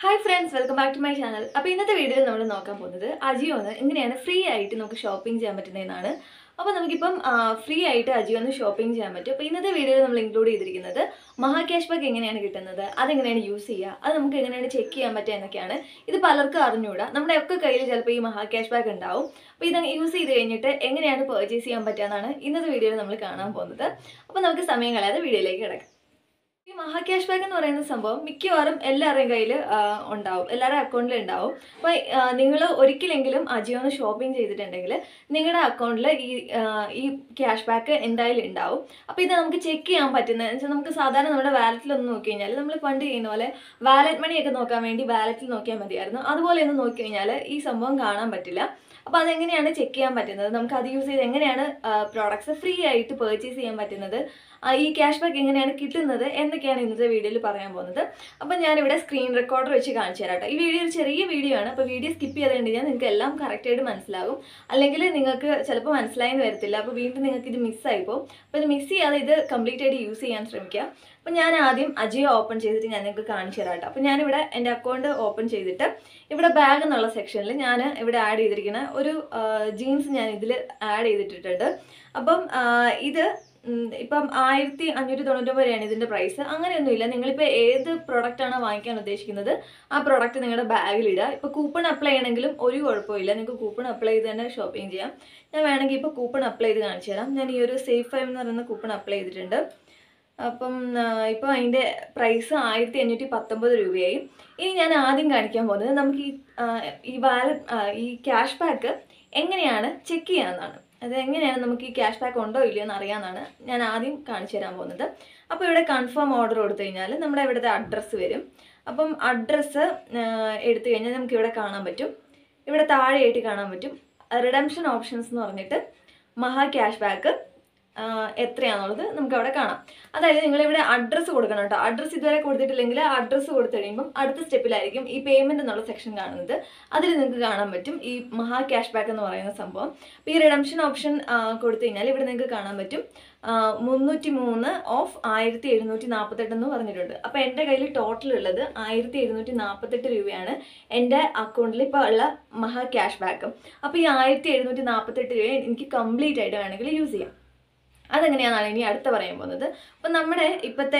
Hi friends, welcome back to my channel. അപ്പോൾ ഇന്നത്തെ വീഡിയോയിൽ നമ്മൾ നോക്കാൻ പോകുന്നത് അജിയോന്ന് എങ്ങനെയാണ് ഫ്രീ ആയിട്ട് നമുക്ക് ഷോപ്പിംഗ് ചെയ്യാൻ പറ്റുന്നതെന്നാണ്. അപ്പോൾ നമുക്കിപ്പം ഫ്രീ ആയിട്ട് അജിയോന്ന് ഷോപ്പിംഗ് ചെയ്യാൻ പറ്റും. അപ്പോൾ ഇന്നത്തെ വീഡിയോയിൽ നമ്മൾ ഇൻക്ലൂഡ് ചെയ്തിരിക്കുന്നത് മഹാ ക്യാഷ് ബാക്ക് എങ്ങനെയാണ് കിട്ടുന്നത്, അതെങ്ങനെയാണ് യൂസ് ചെയ്യുക, അത് നമുക്ക് എങ്ങനെയാണ് ചെക്ക് ചെയ്യാൻ പറ്റുക എന്നൊക്കെയാണ്. ഇത് പലർക്കും അറിഞ്ഞുകൂടാ. നമ്മുടെ ഒക്കെ കയ്യിൽ ചിലപ്പോൾ ഈ മഹാ ക്യാഷ് ബാക്ക് ഉണ്ടാവും. അപ്പോൾ ഇത് യൂസ് ചെയ്ത് കഴിഞ്ഞിട്ട് എങ്ങനെയാണ് പർച്ചേസ് ചെയ്യാൻ പറ്റുക എന്നാണ് ഇന്നത്തെ വീഡിയോയിൽ നമ്മൾ കാണാൻ പോകുന്നത്. അപ്പോൾ നമുക്ക് സമയം കളയാതെ വീഡിയോയിലേക്ക് കിടക്കാം. ഈ മഹാ ക്യാഷ് ബാക്ക് എന്ന് പറയുന്ന സംഭവം മിക്കവാറും എല്ലാവരുടെയും കയ്യിൽ ഉണ്ടാവും, എല്ലാവരുടെ അക്കൗണ്ടിൽ ഉണ്ടാവും. അപ്പോൾ നിങ്ങൾ ഒരിക്കലെങ്കിലും അജിയോന്ന് ഷോപ്പിംഗ് ചെയ്തിട്ടുണ്ടെങ്കിൽ നിങ്ങളുടെ അക്കൗണ്ടിൽ ഈ ക്യാഷ് ബാക്ക് എന്തായാലും ഉണ്ടാവും. അപ്പോൾ ഇത് നമുക്ക് ചെക്ക് ചെയ്യാൻ പറ്റുന്നത് വെച്ചാൽ നമുക്ക് സാധാരണ നമ്മുടെ വാലറ്റിലൊന്ന് നോക്കി കഴിഞ്ഞാൽ നമ്മൾ പണ്ട് ചെയ്യുന്ന പോലെ വാലറ്റ് മണിയൊക്കെ നോക്കാൻ വേണ്ടി വാലറ്റിൽ നോക്കിയാൽ മതിയായിരുന്നു. അതുപോലെ ഒന്ന് നോക്കി കഴിഞ്ഞാൽ ഈ സംഭവം കാണാൻ പറ്റില്ല. അപ്പോൾ അതെങ്ങനെയാണ് ചെക്ക് ചെയ്യാൻ പറ്റുന്നത്, നമുക്ക് അത് യൂസ് ചെയ്ത് എങ്ങനെയാണ് പ്രോഡക്ട്സ് ഫ്രീ ആയിട്ട് പർച്ചേസ് ചെയ്യാൻ പറ്റുന്നത്, ഈ ക്യാഷ് ബാക്ക് എങ്ങനെയാണ് കിട്ടുന്നത് എന്നൊക്കെയാണ് ഇന്നത്തെ വീഡിയോയിൽ പറയാൻ പോകുന്നത്. അപ്പോൾ ഞാനിവിടെ സ്ക്രീൻ റെക്കോർഡർ വെച്ച് കാണിച്ചു തരാം കേട്ടോ. ഈ വീഡിയോ ഒരു ചെറിയ വീഡിയോ ആണ്. അപ്പോൾ വീഡിയോ സ്കിപ്പ് ചെയ്ത് കഴിഞ്ഞാൽ നിങ്ങൾക്ക് എല്ലാം കറക്റ്റായിട്ട് മനസ്സിലാകും. അല്ലെങ്കിൽ നിങ്ങൾക്ക് ചിലപ്പോൾ മനസ്സിലായെന്ന് വരത്തില്ല. അപ്പോൾ വീണ്ടും നിങ്ങൾക്ക് ഇത് മിസ്സായിപ്പോൾ. അപ്പോൾ ഇത് മിസ് ചെയ്യാതെ ഇത് കംപ്ലീറ്റ് ആയിട്ട് യൂസ് ചെയ്യാൻ ശ്രമിക്കുക. അപ്പോൾ ഞാൻ ആദ്യം അജിയോ ഓപ്പൺ ചെയ്തിട്ട് ഞാൻ നിങ്ങൾക്ക് കാണിച്ചു തരാം കേട്ടോ. അപ്പോൾ ഞാനിവിടെ എൻ്റെ അക്കൗണ്ട് ഓപ്പൺ ചെയ്തിട്ട് ഇവിടെ ബാഗ് എന്നുള്ള സെക്ഷനിൽ ഞാൻ ഇവിടെ ആഡ് ചെയ്തിരിക്കുന്ന ഒരു ജീൻസ് ഞാൻ ഇതിൽ ആഡ് ചെയ്തിട്ടിട്ടുണ്ട്. അപ്പം ഇത് ഇപ്പം 1599 രൂപയാണ് ഇതിൻ്റെ പ്രൈസ്. അങ്ങനെയൊന്നുമില്ല, നിങ്ങളിപ്പോൾ ഏത് പ്രൊഡക്റ്റാണോ വാങ്ങിക്കാൻ ഉദ്ദേശിക്കുന്നത് ആ പ്രൊഡക്റ്റ് നിങ്ങളുടെ ബാഗിലിടുക. ഇപ്പോൾ കൂപ്പൺ അപ്ലൈ ചെയ്യണമെങ്കിലും ഒരു കുഴപ്പമില്ല, നിങ്ങൾക്ക് കൂപ്പൺ അപ്ലൈ ചെയ്ത് തന്നെ ഷോപ്പിംഗ് ചെയ്യാം. ഞാൻ വേണമെങ്കിൽ ഇപ്പോൾ കൂപ്പൺ അപ്ലൈ ചെയ്ത് കാണിച്ചു തരാം. ഞാൻ ഈ ഒരു സേഫ് 5 എന്ന് പറയുന്ന കൂപ്പൺ അപ്ലൈ ചെയ്തിട്ടുണ്ട്. അപ്പം ഇപ്പോൾ അതിൻ്റെ പ്രൈസ് 1519 രൂപയായി. ഇനി ഞാൻ ആദ്യം കാണിക്കാൻ പോകുന്നത് നമുക്ക് ഈ ക്യാഷ് ബാക്ക് എങ്ങനെയാണ് ചെക്ക് ചെയ്യാമെന്നാണ്. അത് എങ്ങനെയാണ് നമുക്ക് ഈ ക്യാഷ് ബാക്ക് ഉണ്ടോ ഇല്ലയോ എന്ന് അറിയാമെന്നാണ് ഞാൻ ആദ്യം കാണിച്ചു തരാൻ പോകുന്നത്. അപ്പോൾ ഇവിടെ കൺഫേം ഓർഡർ കൊടുത്തു കഴിഞ്ഞാൽ നമ്മുടെ ഇവിടുത്തെ അഡ്രസ്സ് വരും. അപ്പം അഡ്രസ്സ് എടുത്തു കഴിഞ്ഞാൽ നമുക്ക് ഇവിടെ കാണാൻ പറ്റും, ഇവിടെ താഴെയായിട്ട് കാണാൻ പറ്റും റിഡംഷൻ ഓപ്ഷൻസ് എന്ന് പറഞ്ഞിട്ട് മഹാ ക്യാഷ് ബാക്ക് എത്രയാണെന്നുള്ളത് നമുക്ക് അവിടെ കാണാം. അതായത് നിങ്ങളിവിടെ അഡ്രസ്സ് കൊടുക്കണം കേട്ടോ. അഡ്രസ്സ് ഇതുവരെ കൊടുത്തിട്ടില്ലെങ്കിൽ അഡ്രസ്സ് കൊടുത്തു കഴിയുമ്പം അടുത്ത സ്റ്റെപ്പിലായിരിക്കും ഈ പേയ്മെൻറ്റ് എന്നുള്ള സെക്ഷൻ കാണുന്നത്. അതിൽ നിങ്ങൾക്ക് കാണാൻ പറ്റും ഈ മഹാ ക്യാഷ് ബാക്ക് എന്ന് പറയുന്ന സംഭവം. അപ്പോൾ ഈ റിഡംഷൻ ഓപ്ഷൻ കൊടുത്തു കഴിഞ്ഞാൽ ഇവിടെ നിങ്ങൾക്ക് കാണാൻ പറ്റും 303 ഓഫ് 1748 എന്ന് പറഞ്ഞിട്ടുണ്ട്. അപ്പോൾ എൻ്റെ കയ്യിൽ ടോട്ടൽ ഉള്ളത് 1748 രൂപയാണ് എൻ്റെ അക്കൗണ്ടിൽ ഇപ്പോൾ ഉള്ള മഹാ ക്യാഷ് ബാക്ക്. അപ്പോൾ ഈ 1748 രൂപ എനിക്ക് കംപ്ലീറ്റ് ആയിട്ട് വേണമെങ്കിൽ യൂസ് ചെയ്യാം. അതെങ്ങനെയാണെന്നാണ് ഇനി അടുത്ത പറയാൻ പോകുന്നത്. അപ്പം നമ്മുടെ ഇപ്പോഴത്തെ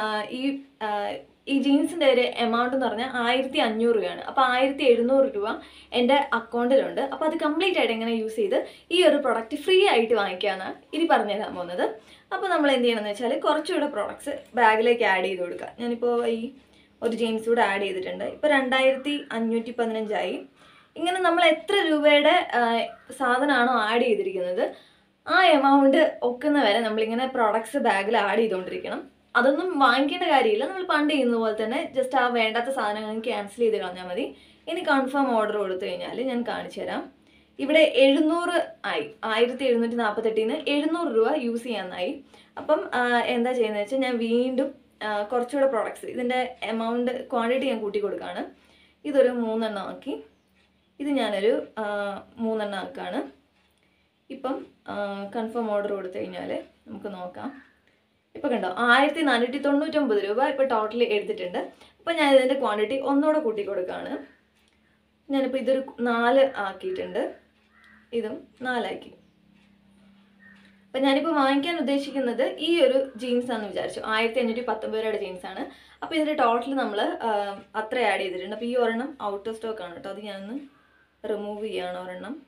ഈ ജീൻസിൻ്റെ ഒരു എമൗണ്ട് എന്ന് പറഞ്ഞാൽ 1500 രൂപയാണ്. അപ്പോൾ 1700 രൂപ എൻ്റെ അക്കൗണ്ടിലുണ്ട്. അപ്പോൾ അത് കംപ്ലീറ്റ് ആയിട്ട് എങ്ങനെ യൂസ് ചെയ്ത് ഈ ഒരു പ്രൊഡക്റ്റ് ഫ്രീ ആയിട്ട് വാങ്ങിക്കാമെന്നാണ് ഇനി പറഞ്ഞു തരാൻ പോകുന്നത്. അപ്പോൾ നമ്മൾ എന്ത് ചെയ്യണമെന്ന് വെച്ചാൽ കുറച്ചുകൂടെ പ്രോഡക്ട്സ് ബാഗിലേക്ക് ആഡ് ചെയ്ത് കൊടുക്കുക. ഞാനിപ്പോൾ ഈ ഒരു ജീൻസ് കൂടെ ആഡ് ചെയ്തിട്ടുണ്ട്. ഇപ്പോൾ 2515 ഇങ്ങനെ നമ്മൾ എത്ര രൂപയുടെ സാധനമാണോ ആഡ് ചെയ്തിരിക്കുന്നത് ആ എമൗണ്ട് ഒക്കുന്ന വരെ നമ്മളിങ്ങനെ പ്രോഡക്ട്സ് ബാഗിൽ ആഡ് ചെയ്തുകൊണ്ടിരിക്കണം. അതൊന്നും വാങ്ങിക്കേണ്ട കാര്യമില്ല, നമ്മൾ പണ്ട് ചെയ്യുന്ന പോലെ തന്നെ ജസ്റ്റ് ആ വേണ്ടാത്ത സാധനങ്ങൾ ക്യാൻസൽ ചെയ്ത് കളഞ്ഞാൽ മതി. ഇനി കൺഫേം ഓർഡർ കൊടുത്തു കഴിഞ്ഞാൽ ഞാൻ കാണിച്ചു തരാം. ഇവിടെ 700 ആയി, 1748 700 രൂപ യൂസ് ചെയ്യാനായി. അപ്പം എന്താ ചെയ്യുന്നത് വെച്ചാൽ ഞാൻ വീണ്ടും കുറച്ചുകൂടെ പ്രോഡക്ട്സ് ഇതിൻ്റെ എമൗണ്ട് ക്വാണ്ടിറ്റി ഞാൻ കൂട്ടി കൊടുക്കുകയാണ്. ഇതൊരു 3 എണ്ണം ആക്കി, ഇത് ഞാനൊരു 3 എണ്ണം ആക്കുകയാണ്. ഇപ്പം കൺഫേം ഓർഡർ കൊടുത്തു കഴിഞ്ഞാൽ നമുക്ക് നോക്കാം. ഇപ്പോൾ കണ്ടോ 1499 രൂപ ഇപ്പോൾ ടോട്ടൽ എടുത്തിട്ടുണ്ട്. അപ്പോൾ ഞാൻ ഇതിൻ്റെ ക്വാണ്ടിറ്റി ഒന്നുകൂടെ കൂട്ടി കൊടുക്കുകയാണ്. ഞാനിപ്പോൾ ഇതൊരു 4 ആക്കിയിട്ടുണ്ട്, ഇതും 4 ആക്കി. അപ്പം ഞാനിപ്പോൾ വാങ്ങിക്കാൻ ഉദ്ദേശിക്കുന്നത് ഈ ഒരു ജീൻസാണെന്ന് വിചാരിച്ചു, 1519 രൂപയുടെ ജീൻസാണ്. അപ്പോൾ ഇതിൻ്റെ ടോട്ടൽ നമ്മൾ അത്ര ആഡ് ചെയ്തിട്ടുണ്ട്. അപ്പോൾ ഈ ഒരെണ്ണം ഔട്ട് ഓഫ് സ്റ്റോക്ക് ആണ് കേട്ടോ, അത് ഞാനൊന്ന് റിമൂവ് ചെയ്യുകയാണ് ഒരെണ്ണം.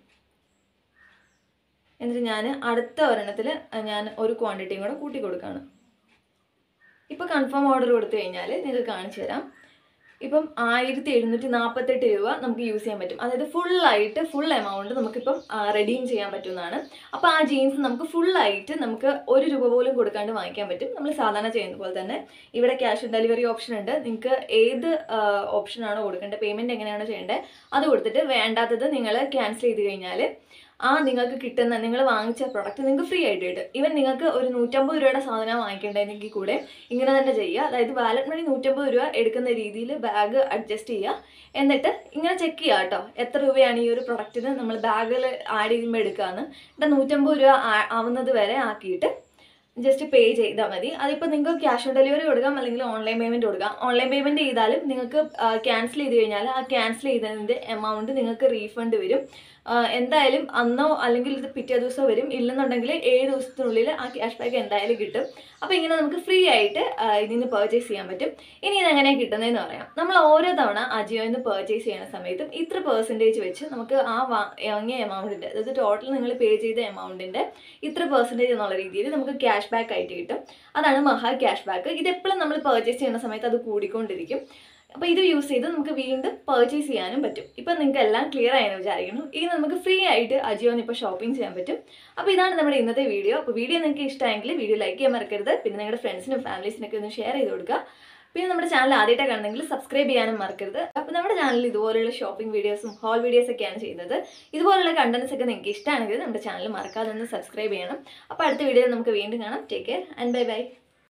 എന്നിട്ട് ഞാൻ അടുത്ത ഒരെണ്ണത്തിൽ ഞാൻ ഒരു ക്വാണ്ടിറ്റിയും കൂടെ കൂട്ടി കൊടുക്കുകയാണ്. ഇപ്പോൾ കൺഫേം ഓർഡർ കൊടുത്തു കഴിഞ്ഞാൽ നിങ്ങൾക്ക് കാണിച്ചു തരാം. ഇപ്പം 1748 രൂപ നമുക്ക് യൂസ് ചെയ്യാൻ പറ്റും. അതായത് ഫുൾ എമൗണ്ട് നമുക്കിപ്പം റെഡീം ചെയ്യാൻ പറ്റുന്നതാണ്. അപ്പോൾ ആ ജീൻസ് നമുക്ക് ഫുള്ളായിട്ട് നമുക്ക് 1 രൂപ പോലും കൊടുക്കാണ്ട് വാങ്ങിക്കാൻ പറ്റും. നമ്മൾ സാധാരണ ചെയ്യുന്ന പോലെ തന്നെ ഇവിടെ ക്യാഷ് ഓൺ ഡെലിവറി ഓപ്ഷൻ ഉണ്ട്. നിങ്ങൾക്ക് ഏത് ഓപ്ഷനാണോ കൊടുക്കേണ്ടത്, പേയ്മെൻറ്റ് എങ്ങനെയാണോ ചെയ്യേണ്ടത് അത് കൊടുത്തിട്ട് വേണ്ടാത്തത് നിങ്ങൾ ക്യാൻസൽ ചെയ്ത് കഴിഞ്ഞാൽ നിങ്ങൾക്ക് കിട്ടുന്ന നിങ്ങൾ വാങ്ങിച്ച പ്രൊഡക്റ്റ് നിങ്ങൾക്ക് ഫ്രീ ആയിട്ട് കിട്ടും. ഈവൻ നിങ്ങൾക്ക് ഒരു 150 രൂപയുടെ സാധനം വാങ്ങിക്കേണ്ടതെങ്കിൽ കൂടെ ഇങ്ങനെ തന്നെ ചെയ്യുക. അതായത് വാലറ്റ് മണി 150 രൂപ എടുക്കുന്ന രീതിയിൽ ബാഗ് അഡ്ജസ്റ്റ് ചെയ്യുക. എന്നിട്ട് ഇങ്ങനെ ചെക്ക് ചെയ്യുക കേട്ടോ, എത്ര രൂപയാണ് ഈ ഒരു പ്രൊഡക്റ്റിന് നമ്മൾ ബാഗിൽ ആഡ് ചെയ്യുമ്പോൾ എടുക്കുകയെന്ന്. എന്നിട്ട് 150 രൂപ ആവുന്നത് വരെ ആക്കിയിട്ട് ജസ്റ്റ് പേ ചെയ്താൽ മതി. അതിപ്പോൾ നിങ്ങൾക്ക് ക്യാഷ് ഓൺ ഡെലിവറി കൊടുക്കാം, അല്ലെങ്കിൽ ഓൺലൈൻ പേയ്മെൻറ്റ് കൊടുക്കാം. ഓൺലൈൻ പേയ്മെൻറ്റ് ചെയ്താലും നിങ്ങൾക്ക് ക്യാൻസൽ ചെയ്ത് കഴിഞ്ഞാൽ ആ ക്യാൻസൽ ചെയ്തതിൻ്റെ എമൗണ്ട് നിങ്ങൾക്ക് റീഫണ്ട് വരും. എന്തായാലും അന്നോ അല്ലെങ്കിൽ ഇത് പിറ്റേ ദിവസമോ വരും. ഇല്ലെന്നുണ്ടെങ്കിൽ 7 ദിവസത്തിനുള്ളിൽ ആ ക്യാഷ് ബാക്ക് എന്തായാലും കിട്ടും. അപ്പോൾ ഇങ്ങനെ നമുക്ക് ഫ്രീ ആയിട്ട് ഇതിൽ നിന്ന് പർച്ചേസ് ചെയ്യാൻ പറ്റും. ഇനി ഇതെങ്ങനെയാണ് കിട്ടുന്നതെന്ന് പറയാം. നമ്മൾ ഓരോ തവണ അജിയോയിൽ നിന്ന് പർച്ചേസ് ചെയ്യുന്ന സമയത്തും ഇത്ര പെർസെൻറ്റേജ് വെച്ച് നമുക്ക് ആ വാങ്ങിയ എമൗണ്ടിൻ്റെ, അതായത് ടോട്ടൽ നിങ്ങൾ പേ ചെയ്ത എമൗണ്ടിൻ്റെ ഇത്ര പെർസെൻറ്റേജ് എന്നുള്ള രീതിയിൽ നമുക്ക് ക്യാഷ് ബാക്ക് ആയിട്ട് കിട്ടും. അതാണ് മഹാ ക്യാഷ് ബാക്ക്. ഇതെപ്പോഴും നമ്മൾ പർച്ചേസ് ചെയ്യുന്ന സമയത്ത് അത് കൂടിക്കൊണ്ടിരിക്കും. അപ്പോൾ ഇത് യൂസ് ചെയ്ത് നമുക്ക് വീണ്ടും പർച്ചേസ് ചെയ്യാനും പറ്റും. ഇപ്പം നിങ്ങൾക്ക് എല്ലാം ക്ലിയർ ആയെന്ന് വിചാരിക്കുന്നു. ഇനി നമുക്ക് ഫ്രീ ആയിട്ട് അജിയോന്ന് ഇപ്പോൾ ഷോപ്പിംഗ് ചെയ്യാൻ പറ്റും. അപ്പോൾ ഇതാണ് നമ്മുടെ ഇന്നത്തെ വീഡിയോ. അപ്പോൾ വീഡിയോ നിങ്ങൾക്ക് ഇഷ്ടമായെങ്കിൽ വീഡിയോ ലൈക്ക് ചെയ്യാൻ മറക്കരുത്. പിന്നെ നിങ്ങളുടെ ഫ്രണ്ട്സിനും ഫാമിലീസിനൊക്കെ ഒന്ന് ഷെയർ ചെയ്ത് കൊടുക്കുക. പിന്നെ നമ്മുടെ ചാനൽ ആദ്യമായിട്ടാണ് കാണുന്നെങ്കിൽ സബ്സ്ക്രൈബ് ചെയ്യാനും മറക്കരുത്. അപ്പോൾ നമ്മുടെ ചാനലിൽ ഇതുപോലുള്ള ഷോപ്പിംഗ് വീഡിയോസും ഹോൾ വീഡിയോസൊക്കെയാണ് ചെയ്യുന്നത്. ഇതുപോലുള്ള കണ്ടൻസ് ഒക്കെ നിങ്ങൾക്ക് ഇഷ്ടമാണെങ്കിൽ നമ്മുടെ ചാനൽ മറക്കാതെ ഒന്ന് സബ്സ്ക്രൈബ് ചെയ്യണം. അപ്പോൾ അടുത്ത വീഡിയോയിൽ നമുക്ക് വീണ്ടും കാണാം. Take care and bye by.